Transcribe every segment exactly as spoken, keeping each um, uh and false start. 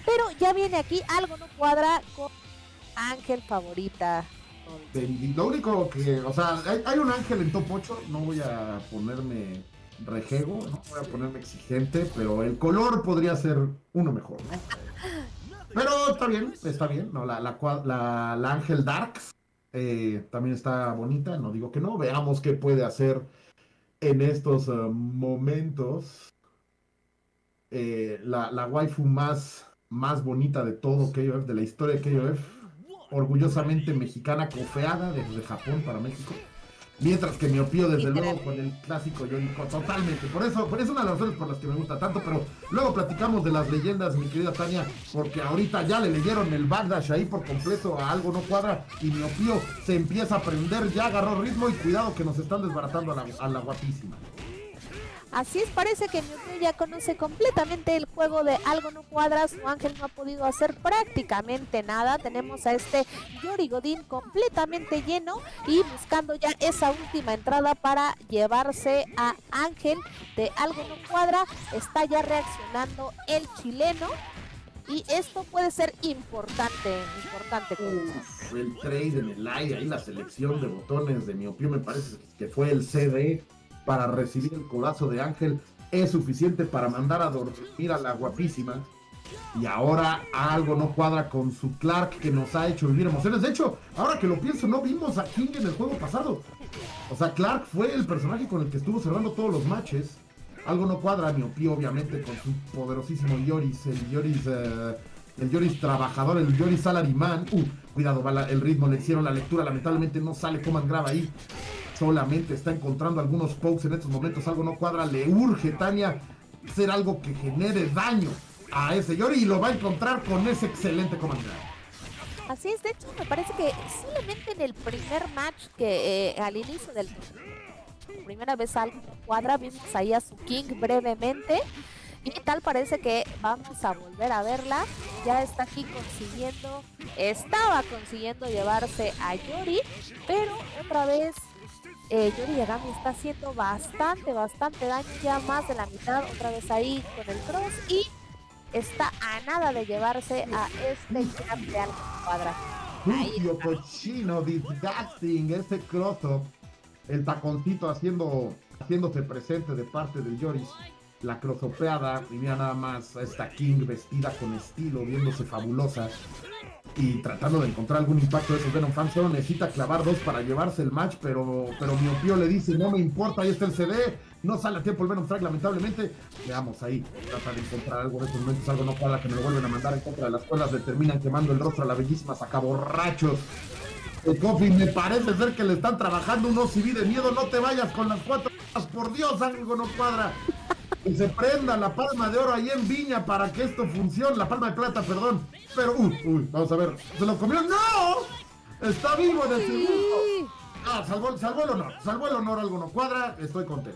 Pero ya viene aquí, algo no cuadra con Ángel favorita. De, lo único que, o sea, hay, hay un Ángel en top ocho, no voy a ponerme rejego, no voy a ponerme exigente, pero el color podría ser uno mejor, ¿no? Pero está bien, está bien, ¿no? La, la, la, la Ángel Darks eh, también está bonita, no digo que no, veamos qué puede hacer en estos uh, momentos. Eh, la, la waifu más, más bonita de todo K O F, de la historia de K O F, orgullosamente mexicana, cofeada desde Japón para México. Mientras que Miopío, desde luego, con el clásico Yoriko, totalmente. Por eso, por eso es una de las razones por las que me gusta tanto, pero luego platicamos de las leyendas, mi querida Tania, porque ahorita ya le leyeron el backdash ahí por completo a algo no cuadra, y Miopío se empieza a aprender, ya agarró ritmo, y cuidado que nos están desbaratando a la, a la guapísima. Así es, parece que Miopío ya conoce completamente el juego de algo no cuadra, su Ángel no ha podido hacer prácticamente nada, tenemos a este Yori Godín completamente lleno y buscando ya esa última entrada para llevarse a Ángel de algo no cuadra, está ya reaccionando el chileno y esto puede ser importante, importante. Uf, el trade en el aire, ahí la selección de botones de Miopío me parece que fue el C D para recibir el codazo de Ángel, es suficiente para mandar a dormir a la guapísima. Y ahora algo no cuadra con su Clark, que nos ha hecho vivir emociones. De hecho, ahora que lo pienso, no vimos a King en el juego pasado. O sea, Clark fue el personaje con el que estuvo cerrando todos los matches. Algo no cuadra, Miopío, obviamente, con su poderosísimo Yoris, el Yoris, uh, el Yoris trabajador, el Yoris salaryman. Uh, cuidado, va la, el ritmo, le hicieron la lectura, lamentablemente no sale Command Grab ahí. Solamente está encontrando algunos pokes en estos momentos, algo no cuadra, le urge Tania hacer algo que genere daño a ese Yori y lo va a encontrar con ese excelente comandante. Así es, de hecho me parece que solamente en el primer match que eh, al inicio del por primera vez algo no cuadra, vimos ahí a su King brevemente y tal parece que vamos a volver a verla, ya está aquí consiguiendo, estaba consiguiendo llevarse a Yori, pero otra vez Eh, Yori Yagami está haciendo bastante, bastante daño, ya más de la mitad, otra vez ahí con el cross y está a nada de llevarse a este grab de algo cuadra. Sucio, cochino, disgusting, ese cross-up, el taconcito haciendo, haciéndose presente de parte de Yoris, la crossopeada, y mira nada más a esta King vestida con estilo, viéndose fabulosa. Y tratando de encontrar algún impacto de esos Venom fans, solo necesita clavar dos para llevarse el match, pero, pero Miopío le dice, no me importa, ahí está el C D, no sale a tiempo el Venom Strike, lamentablemente. Veamos ahí, trata de encontrar algo en estos momentos, algo no cuadra, que me lo vuelven a mandar en contra de las cuerdas, le terminan quemando el rostro a la bellísima sacaborrachos. El Coffee, me parece ser que le están trabajando un O C B de miedo, no te vayas con las cuatro, por Dios, algo no cuadra. Que se prenda la palma de oro ahí en Viña para que esto funcione, la palma de plata, perdón. Pero, uy, uy, vamos a ver, ¿se lo comió? ¡No! Está vivo de segundo. Ah, salvó, salvó el honor, salvó el honor, algo no cuadra, estoy contento.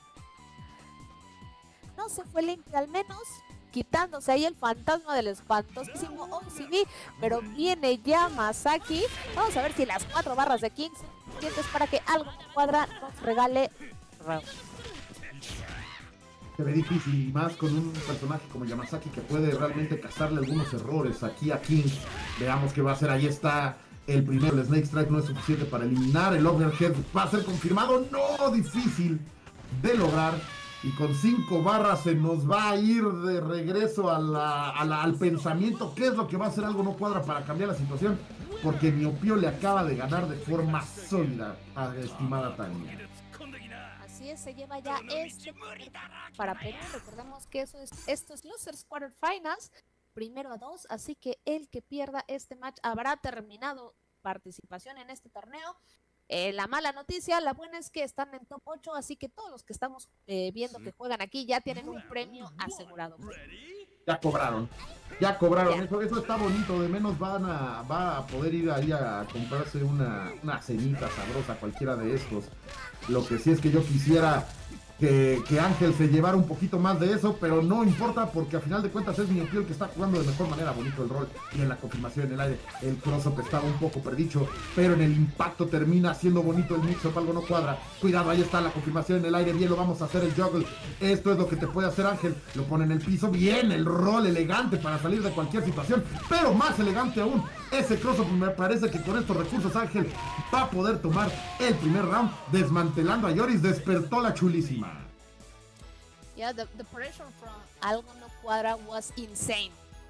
No se fue limpio, al menos quitándose ahí el fantasma del espantosísimo O C B, pero viene ya Masaki. Vamos a ver si las cuatro barras de King son suficientes para que algo no cuadra nos regale round. Se ve difícil, y más con un personaje como Yamasaki que puede realmente cazarle algunos errores aquí a King. Veamos qué va a hacer, ahí está el primero, el Snake Strike no es suficiente para eliminar, el Overhead va a ser confirmado, no, difícil de lograr, y con cinco barras se nos va a ir de regreso a la, a la, al pensamiento, qué es lo que va a hacer algo no cuadra para cambiar la situación, porque Miopío le acaba de ganar de forma sólida a estimada Tania. Se lleva ya este para Perú. Recordemos que eso es, esto es Losers Quarter Finals, primero a dos, así que el que pierda este match habrá terminado participación en este torneo. Eh, la mala noticia, la buena es que están en top ocho, así que todos los que estamos eh, viendo que juegan aquí ya tienen un premio asegurado. Ya cobraron, ya cobraron, ya. Eso, eso está bonito, de menos van a, va a poder ir ahí a comprarse una, una cenita sabrosa, cualquiera de estos. Lo que sí es que yo quisiera que, que Ángel se llevara un poquito más de eso, pero no importa porque a final de cuentas es Miopio el que está jugando de mejor manera bonito el rol y en la confirmación en el aire el cross-up estaba un poco perdicho, pero en el impacto termina siendo bonito el mix-up, algo no cuadra. Cuidado, ahí está la confirmación en el aire, bien lo vamos a hacer el juggle, esto es lo que te puede hacer Ángel, lo pone en el piso, bien el rol elegante para salir de cualquier situación, pero más elegante aún, ese cross-up me parece que con estos recursos Ángel va a poder tomar el primer round desmantelando a Yoris, despertó la chulísima. Yeah, the, the pressure from Algo No Cuadra was insane.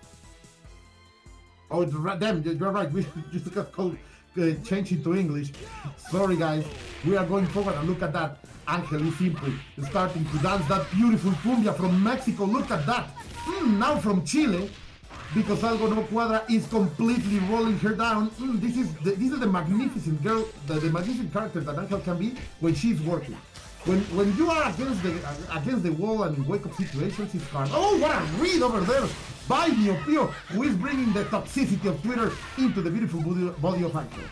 Oh, damn, you're right. We just got called, uh, change it to English. Sorry, guys. We are going forward and look at that. Ángel is simply starting to dance that beautiful cumbia from Mexico. Look at that. Mm, now from Chile, because Algo No Cuadra is completely rolling her down. Mm, this is the, this is the magnificent girl, the, the magnificent character that Ángel can be when she's working. When when you are against the uh, against the wall and in wake up situations, it's hard. Oh, what a read over there by Miopio, who is bringing the toxicity of Twitter into the beautiful body, body of Ángel.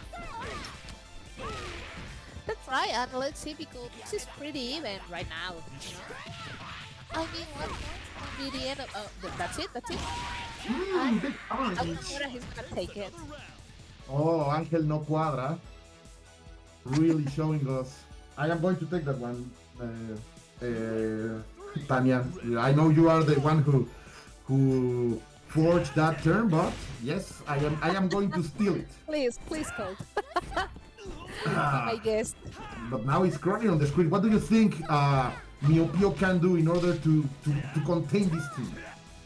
That's right, and let's see because this is pretty even right now. You know? I mean, what will be the end of? Uh, th- that's it. That's it. Mm, big I'm orange. sure he's gonna take it. Oh, Ángel No Cuadra, really showing us. I am going to take that one, uh, uh, Tanya. I know you are the one who who forged that term, but yes, I am. I am going to steal it. Please, please, Colt. Ah, I guess. but now it's crying on the screen. What do you think uh, Miopio can do in order to, to, to contain this team?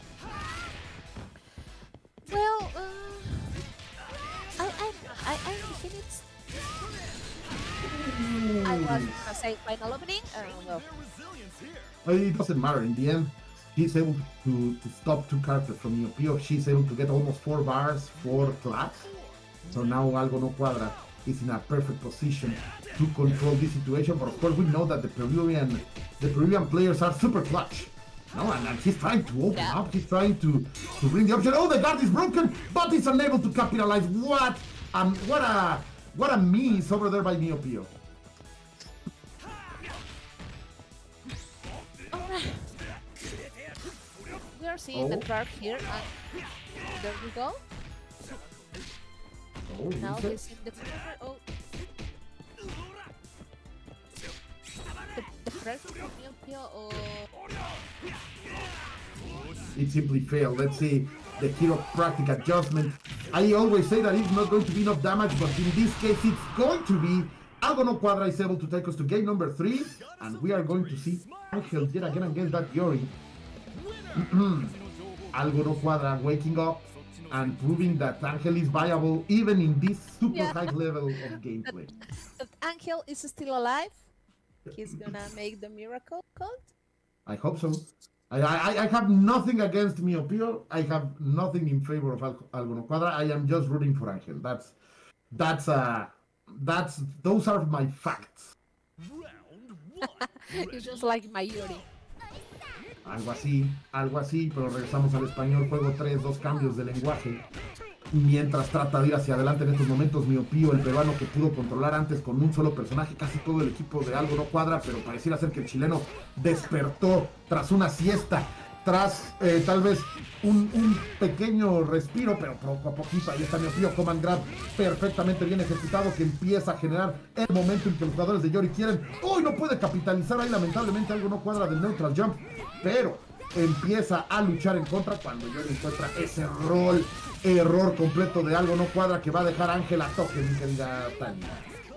Well, uh, I, I, I, I think it's. I was gonna say final opening. Uh, well, It doesn't matter. In the end, he's able to, to stop two characters from Miopio. She's able to get almost four bars, four claps. So now Algo No Cuadra is in a perfect position to control this situation. But of course, we know that the Peruvian the Peruvian players are super clutch. No, and, and he's trying to open Yeah. up. He's trying to, to bring the option. Oh, the guard is broken, but he's unable to capitalize. What um, what a what a miss over there by Miopio. alright. We are seeing Oh. the card here, and there we go. Oh, Now Lisa. he's in the corner. Oh. The, the pressure from Miopio. Oh. It simply failed. Let's see the chiropractic adjustment. I always say that it's not going to be enough damage, but in this case, it's going to be. Algo No Cuadra is able to take us to game number three, and we are going to see Ángel yet again against that Yori. Algo No Cuadra waking up and proving that Ángel is viable even in this super Yeah. high level of gameplay. If Angel is still alive, he's gonna make the miracle code. I hope so. I, I, I have nothing against Miopio. I have nothing in favor of Al- Algo No Cuadra. I am just rooting for Ángel. That's that's uh that's those are my facts. It's just like my Yuri. Algo así, algo así, pero regresamos al español, juego tres, dos cambios de lenguaje. Mientras trata de ir hacia adelante en estos momentos, Miopio, el peruano que pudo controlar antes con un solo personaje casi todo el equipo de Algo No Cuadra, pero pareciera ser que el chileno despertó tras una siesta, tras eh, tal vez un, un pequeño respiro, pero poco a poquito. Ahí está Miopio, command grab perfectamente bien ejecutado, que empieza a generar el momento en que los jugadores de Yori quieren. ¡Uy! No puede capitalizar ahí, lamentablemente Algo No Cuadra del neutral jump, pero empieza a luchar en contra cuando Yori encuentra ese rol, error completo de Algo No Cuadra que va a dejar a Ángel a toque, mi querida Tania.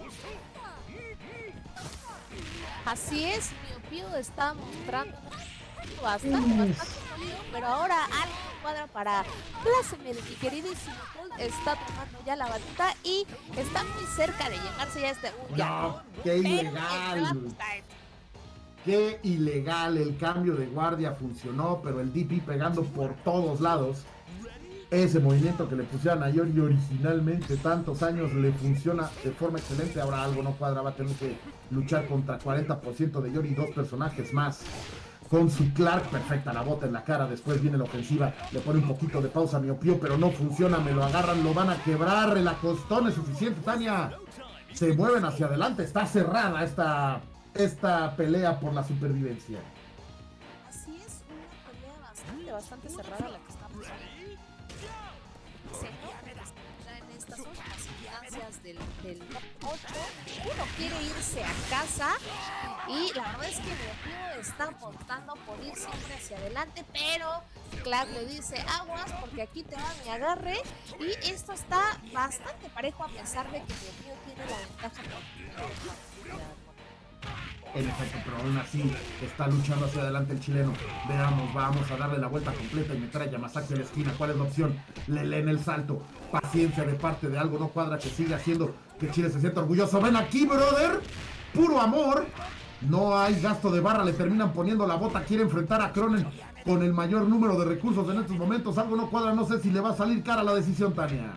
Así es, Miopio está mostrando bastante, bastante sólido, pero ahora Algo No Cuadra para Blasphemous, mi queridísimo Colt, está tomando ya la batuta y está muy cerca de llegarse ya a este. Uy, ya No, no, qué pero ilegal. el Blasphemous time. Qué ilegal, el cambio de guardia funcionó, pero el D P pegando por todos lados. Ese movimiento que le pusieron a Yori originalmente tantos años le funciona de forma excelente. Ahora Algo No Cuadra va a tener que luchar contra cuarenta por ciento de Yori y dos personajes más. Con su Clark, perfecta la bota en la cara, después viene la ofensiva, le pone un poquito de pausa a Miopio, pero no funciona, me lo agarran, lo van a quebrar, el acostón es suficiente, Tania. Se mueven hacia adelante, está cerrada esta, esta pelea por la supervivencia. Así es, una pelea bastante, bastante cerrada la que estamos viendo. Se nota que está en estas últimas instancias del, del top ocho. Uno quiere irse a casa y la verdad es que Neopio está apostando por ir siempre hacia adelante, pero Clark le dice aguas porque aquí te va mi agarre, y esto está bastante parejo a pesar de que Neopio tiene la ventaja por En efecto, pero aún así está luchando hacia adelante el chileno. Veamos, vamos a darle la vuelta completa y meter a Yamazaki a la esquina. ¿Cuál es la opción? Le leen el salto. Paciencia de parte de Algo No Cuadra, que sigue haciendo que Chile se sienta orgulloso. ¡Ven aquí, brother! ¡Puro amor! No hay gasto de barra, le terminan poniendo la bota. Quiere enfrentar a Cronen con el mayor número de recursos en estos momentos. Algo No Cuadra, no sé si le va a salir cara la decisión, Tania.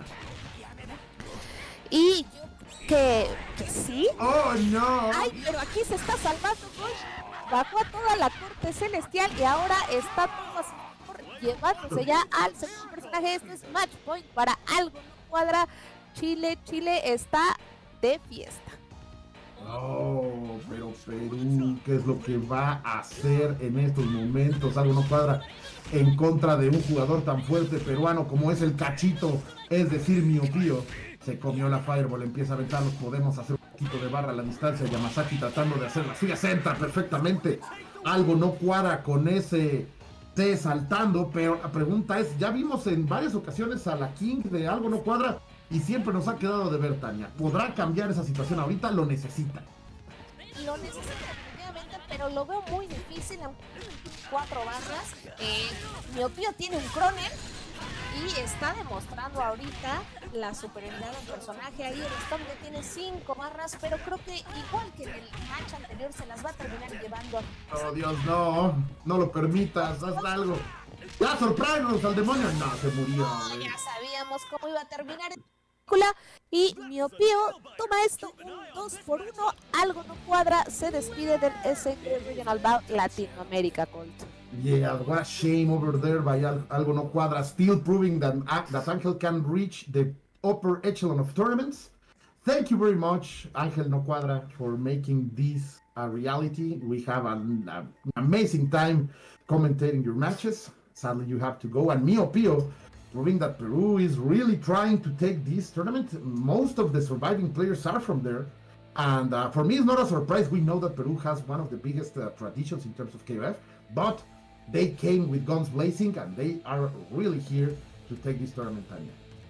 Y yo que, que sí. ¡Oh, no! Ay, pero aquí se está salvando, Gosh. Bajó a toda la corte celestial y ahora está todo a su favor, llevándose ya al segundo personaje. Este es Match Point para Algo No Cuadra. Chile, Chile está de fiesta. Oh, pero Perú, ¿qué es lo que va a hacer en estos momentos? Algo No Cuadra en contra de un jugador tan fuerte peruano como es el Cachito, es decir, Miopío. Se comió la Fireball, empieza a aventarlos, podemos hacer un poquito de barra a la distancia. Yamazaki tratando de hacer la suya, centra perfectamente. Algo No Cuadra con ese T saltando, pero la pregunta es, ya vimos en varias ocasiones a la King de Algo No Cuadra y siempre nos ha quedado de ver, Tania. ¿Podrá cambiar esa situación ahorita? Lo necesita. Lo necesita definitivamente, pero lo veo muy difícil, aunque cuatro barras. Eh, Miopío tiene un Cronen y está demostrando ahorita la superioridad del personaje. Ahí el Storm ya tiene cinco barras, pero creo que igual que en el match anterior se las va a terminar llevando a... Oh, Dios, no, no lo permitas, haz algo. Ya, sorpréndenos al demonio. No, se murió. No, ya sabíamos cómo iba a terminar la película. Y Miopío toma esto, un dos por uno. Algo No Cuadra, se despide del S N Regional Bout Latinoamérica, Colt. Yeah, what a shame over there by Algo No Cuadra, still proving that, that Angel can reach the upper echelon of tournaments. Thank you very much, Angel No Cuadra, for making this a reality. We have an, an amazing time commentating your matches. Sadly, you have to go. And Miopío, proving that Peru is really trying to take this tournament. Most of the surviving players are from there. And uh, for me, it's not a surprise. We know that Peru has one of the biggest uh, traditions in terms of K O F. But they came with guns blazing, and they are really here to take this tournament, Tanya.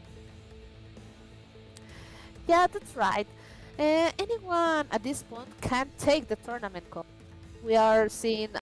Yeah, that's right. Uh, anyone at this point can take the tournament cup. We are seeing